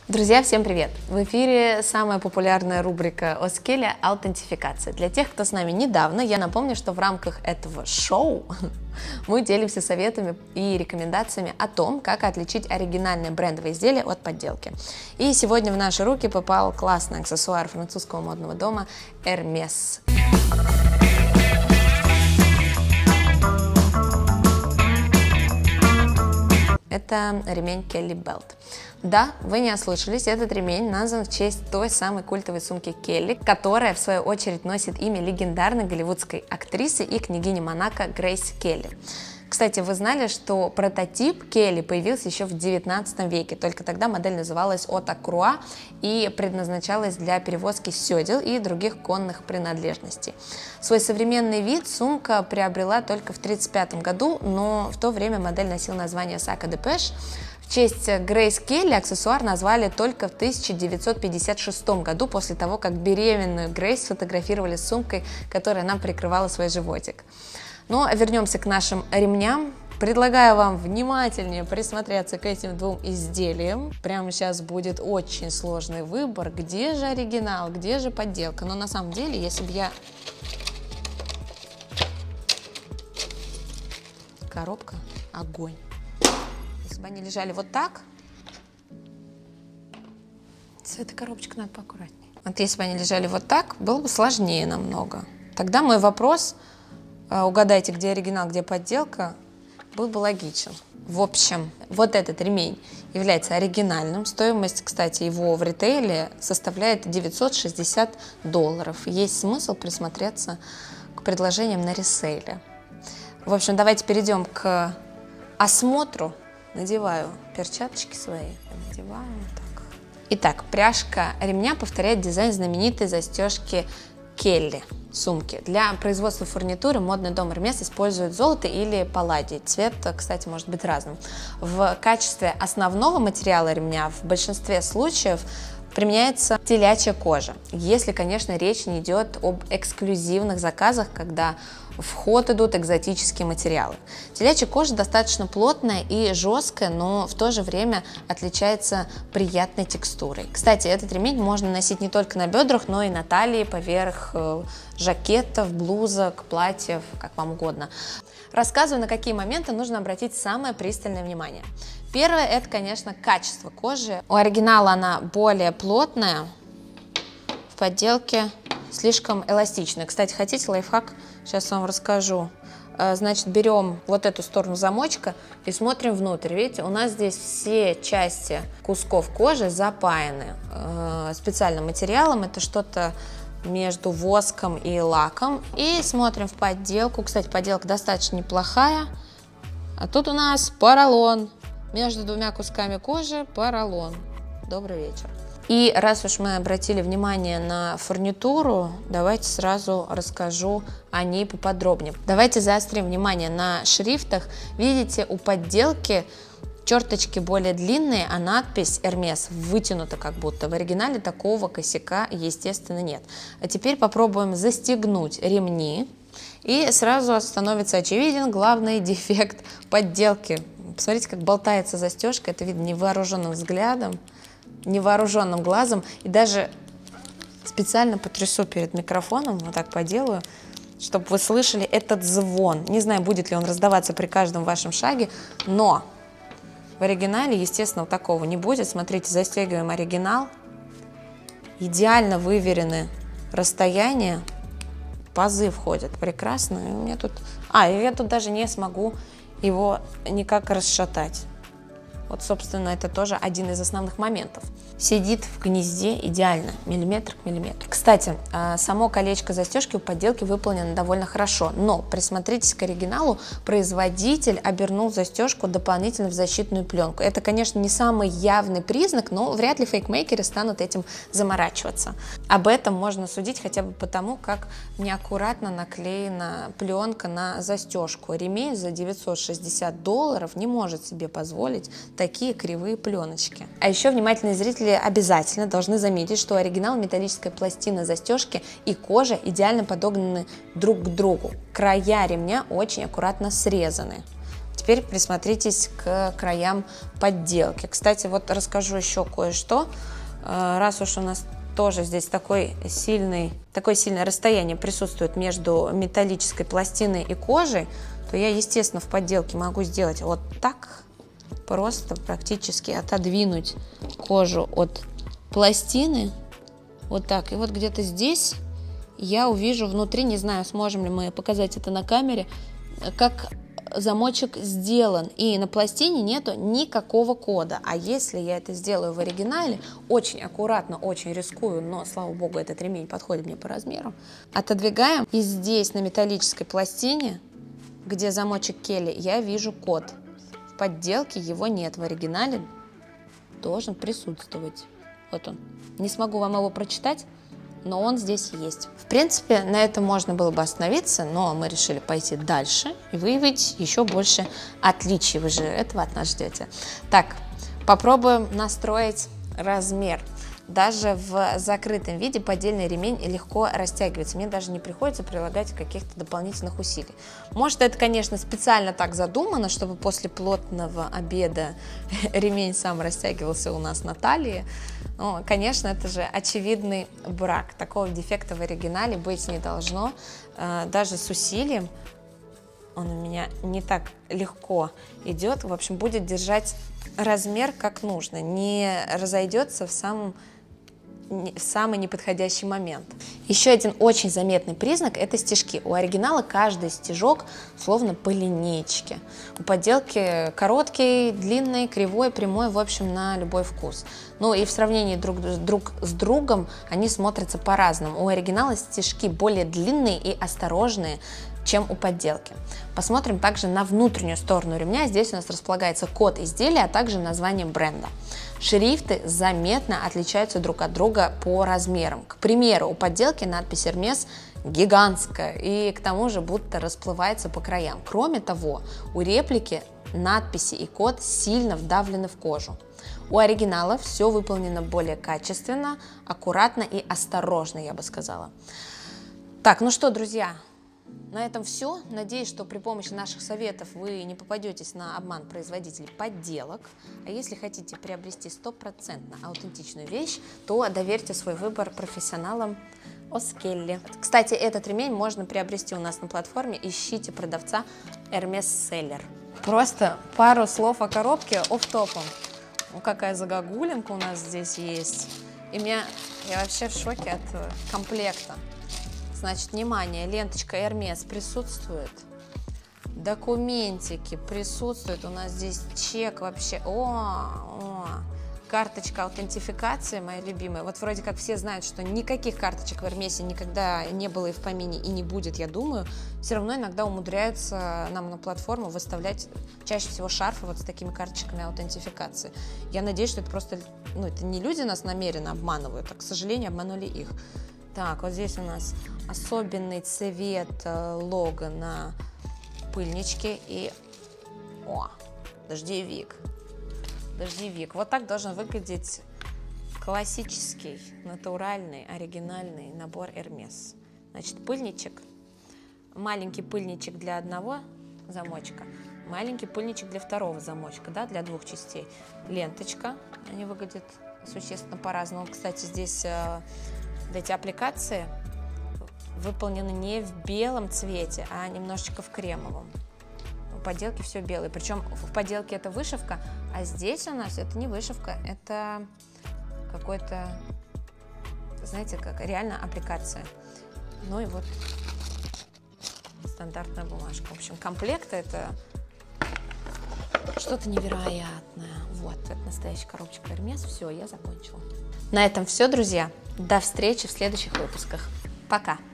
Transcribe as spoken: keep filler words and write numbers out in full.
Друзья, всем привет! В эфире самая популярная рубрика о скеле «Аутентификация». Для тех, кто с нами недавно, я напомню, что в рамках этого шоу мы делимся советами и рекомендациями о том, как отличить оригинальные брендовые изделия от подделки. И сегодня в наши руки попал классный аксессуар французского модного дома Hermès. Это ремень Kelly Belt. Да, вы не ослышались, этот ремень назван в честь той самой культовой сумки Келли, которая в свою очередь носит имя легендарной голливудской актрисы и княгини Монако Грейс Келли. Кстати, вы знали, что прототип Келли появился еще в девятнадцатом веке, только тогда модель называлась Ота Круа и предназначалась для перевозки седел и других конных принадлежностей. Свой современный вид сумка приобрела только в тысяча девятьсот тридцать пятом году, но в то время модель носила название Sac à dos Pêche. В честь Грейс Келли аксессуар назвали только в тысяча девятьсот пятьдесят шестом году, после того, как беременную Грейс сфотографировали с сумкой, которая нам прикрывала свой животик. Но вернемся к нашим ремням. Предлагаю вам внимательнее присмотреться к этим двум изделиям. Прямо сейчас будет очень сложный выбор, где же оригинал, где же подделка. Но на самом деле, если бы я... Коробка – огонь. Если бы они лежали вот так, с этой коробочкой надо поаккуратнее. Вот если бы они лежали вот так, было бы сложнее намного. Тогда мой вопрос, угадайте, где оригинал, где подделка, был бы логичен. В общем, вот этот ремень является оригинальным. Стоимость, кстати, его в ритейле составляет девятьсот шестьдесят долларов. Есть смысл присмотреться к предложениям на ресейле. В общем, давайте перейдем к осмотру. Надеваю перчаточки свои. Надеваю так. Итак, пряжка ремня повторяет дизайн знаменитой застежки Келли сумки. Для производства фурнитуры модный дом Hermès использует золото или палладий. Цвет, кстати, может быть разным. В качестве основного материала ремня в большинстве случаев применяется телячья кожа, если, конечно, речь не идет об эксклюзивных заказах, когда в ход идут экзотические материалы. Телячья кожа достаточно плотная и жесткая, но в то же время отличается приятной текстурой. Кстати, этот ремень можно носить не только на бедрах, но и на талии, поверх жакетов, блузок, платьев, как вам угодно. Рассказываю, на какие моменты нужно обратить самое пристальное внимание. Первое – это, конечно, качество кожи. У оригинала она более плотная, в подделке слишком эластичная. Кстати, хотите лайфхак? Сейчас вам расскажу. Значит, берем вот эту сторону замочка и смотрим внутрь. Видите, у нас здесь все части кусков кожи запаяны специальным материалом. Это что-то между воском и лаком. И смотрим в подделку. Кстати, подделка достаточно неплохая. А тут у нас поролон. Между двумя кусками кожи поролон. Добрый вечер. И раз уж мы обратили внимание на фурнитуру, давайте сразу расскажу о ней поподробнее. Давайте заострим внимание на шрифтах. Видите, у подделки черточки более длинные, а надпись Hermès вытянута как будто. В оригинале такого косяка, естественно, нет. А теперь попробуем застегнуть ремни. И сразу становится очевиден главный дефект подделки. Посмотрите, как болтается застежка, это видно невооруженным взглядом, невооруженным глазом. И даже специально потрясу перед микрофоном, вот так поделаю, чтобы вы слышали этот звон. Не знаю, будет ли он раздаваться при каждом вашем шаге, но в оригинале, естественно, такого не будет. Смотрите, застегиваем оригинал. Идеально выверены расстояния. Пазы входят прекрасно. И у меня тут... А, я тут даже не смогу его никак расшатать. Вот, собственно, это тоже один из основных моментов. Сидит в гнезде идеально, миллиметр к миллиметру. Кстати, само колечко застежки у подделки выполнено довольно хорошо, но присмотритесь к оригиналу, производитель обернул застежку дополнительно в защитную пленку. Это, конечно, не самый явный признак, но вряд ли фейкмейкеры станут этим заморачиваться. Об этом можно судить хотя бы потому, как неаккуратно наклеена пленка на застежку. Ремень за девятьсот шестьдесят долларов не может себе позволить такие кривые пленочки. А еще внимательные зрители обязательно должны заметить, что оригинал металлическая пластина застежки и кожа идеально подогнаны друг к другу. Края ремня очень аккуратно срезаны. Теперь присмотритесь к краям подделки. Кстати, вот расскажу еще кое-что. Раз уж у нас тоже здесь такой сильный, такое сильное расстояние присутствует между металлической пластиной и кожей, то я, естественно, в подделке могу сделать вот так, просто практически отодвинуть кожу от пластины, вот так. И вот где-то здесь я увижу внутри, не знаю, сможем ли мы показать это на камере, как замочек сделан, и на пластине нету никакого кода. А если я это сделаю в оригинале, очень аккуратно, очень рискую, но, слава богу, этот ремень подходит мне по размеру, отодвигаем, и здесь на металлической пластине, где замочек Келли, я вижу код. В подделке его нет, в оригинале должен присутствовать. Вот он. Не смогу вам его прочитать, но он здесь есть. В принципе, на этом можно было бы остановиться, но мы решили пойти дальше и выявить еще больше отличий. Вы же этого от нас ждете. Так, попробуем настроить размер. Даже в закрытом виде поддельный ремень легко растягивается. Мне даже не приходится прилагать каких-то дополнительных усилий. Может, это, конечно, специально так задумано, чтобы после плотного обеда ремень сам растягивался у нас на талии. Но, конечно, это же очевидный брак. Такого дефекта в оригинале быть не должно. Даже с усилием он у меня не так легко идет. В общем, будет держать размер как нужно, не разойдется в самом в самый неподходящий момент. Еще один очень заметный признак – это стежки. У оригинала каждый стежок словно по линейке. У подделки короткий, длинный, кривой, прямой, в общем, на любой вкус. Ну и в сравнении друг, друг с другом они смотрятся по-разному. У оригинала стежки более длинные и осторожные, чем у подделки. Посмотрим также на внутреннюю сторону ремня. Здесь у нас располагается код изделия, а также название бренда. Шрифты заметно отличаются друг от друга по размерам. К примеру, у подделки надпись Hermes гигантская и к тому же будто расплывается по краям. Кроме того, у реплики надписи и код сильно вдавлены в кожу. У оригинала все выполнено более качественно, аккуратно и осторожно, я бы сказала. Так, ну что, друзья, на этом все. Надеюсь, что при помощи наших советов вы не попадетесь на обман производителей подделок. А если хотите приобрести стопроцентно аутентичную вещь, то доверьте свой выбор профессионалам Оскелли. Кстати, этот ремень можно приобрести у нас на платформе. Ищите продавца Hermes Seller. Просто пару слов о коробке офф-топом. Ну, какая загогулинка у нас здесь есть. И меня, я вообще в шоке от комплекта. Значит, внимание, ленточка Hermes присутствует, документики присутствуют, у нас здесь чек вообще, о, о, карточка аутентификации, моя любимая. Вот вроде как все знают, что никаких карточек в Hermes никогда не было и в помине, и не будет, я думаю. Все равно иногда умудряются нам на платформу выставлять чаще всего шарфы вот с такими карточками аутентификации. Я надеюсь, что это просто, ну, это не люди нас намеренно обманывают, а, к сожалению, обманули их. Так, вот здесь у нас особенный цвет лого на пыльничке и... О, дождевик. Дождевик. Вот так должен выглядеть классический, натуральный, оригинальный набор Hermes. Значит, пыльничек. Маленький пыльничек для одного замочка. Маленький пыльничек для второго замочка, да, для двух частей. Ленточка. Они выглядят существенно по-разному. Кстати, здесь... Эти аппликации выполнены не в белом цвете, а немножечко в кремовом. В подделке все белое. Причем в подделке это вышивка, а здесь у нас это не вышивка, это какой-то, знаете, как реально аппликация. Ну и вот стандартная бумажка. В общем, комплект это что-то невероятное. Вот, это настоящая коробочка Hermes. Все, я закончила. На этом все, друзья. До встречи в следующих выпусках. Пока!